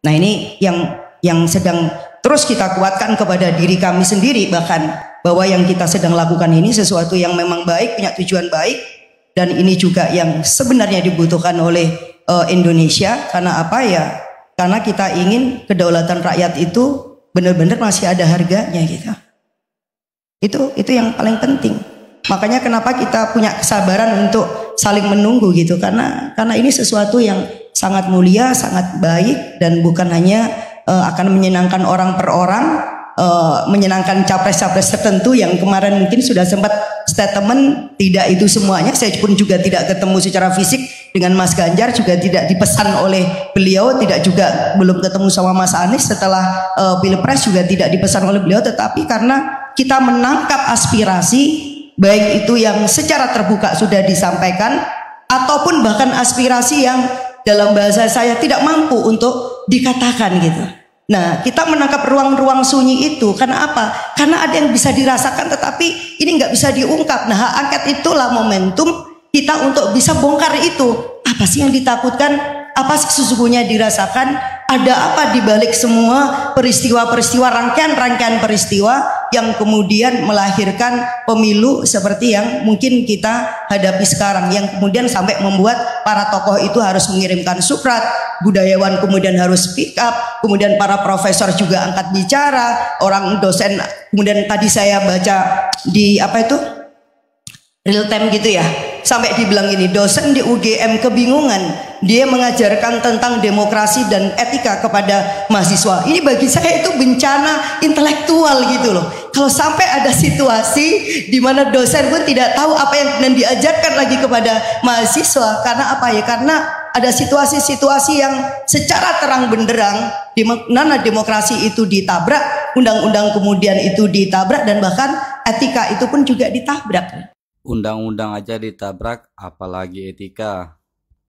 Nah ini yang sedang terus kita kuatkan kepada diri kami sendiri, bahkan bahwa yang kita sedang lakukan ini sesuatu yang memang baik, punya tujuan baik, dan ini juga yang sebenarnya dibutuhkan oleh Indonesia. Karena apa ya? Karena kita ingin kedaulatan rakyat itu benar-benar masih ada harganya gitu. Itu yang paling penting. Makanya kenapa kita punya kesabaran untuk saling menunggu gitu, karena ini sesuatu yang sangat mulia, sangat baik, dan bukan hanya akan menyenangkan orang per orang, menyenangkan capres-capres tertentu yang kemarin mungkin sudah sempat statement. Tidak itu semuanya. Saya pun juga tidak ketemu secara fisik dengan Mas Ganjar, juga tidak dipesan oleh beliau, belum ketemu sama Mas Anies setelah Pilpres, juga tidak dipesan oleh beliau. Tetapi karena kita menangkap aspirasi, baik itu yang secara terbuka sudah disampaikan, ataupun bahkan aspirasi yang dalam bahasa saya tidak mampu untuk dikatakan gitu. Nah, kita menangkap ruang-ruang sunyi itu karena apa? Karena ada yang bisa dirasakan tetapi ini nggak bisa diungkap. Nah, hak angket itulah momentum kita untuk bisa bongkar itu. Apa sih yang ditakutkan? Apa sih sesungguhnya dirasakan? Ada apa di balik semua peristiwa-peristiwa, rangkaian-rangkaian peristiwa yang kemudian melahirkan pemilu seperti yang mungkin kita hadapi sekarang, yang kemudian sampai membuat para tokoh itu harus mengirimkan surat, budayawan kemudian harus speak up, kemudian para profesor juga angkat bicara, orang dosen, kemudian tadi saya baca di real time gitu ya, sampai dibilang ini, dosen di UGM kebingungan, dia mengajarkan tentang demokrasi dan etika kepada mahasiswa. Ini bagi saya itu bencana intelektual gitu loh. Kalau sampai ada situasi di mana dosen pun tidak tahu apa yang diajarkan lagi kepada mahasiswa, karena apa ya? Karena ada situasi-situasi yang secara terang benderang di mana demokrasi itu ditabrak, undang-undang kemudian itu ditabrak, dan bahkan etika itu pun juga ditabrak. Undang-undang aja ditabrak, apalagi etika.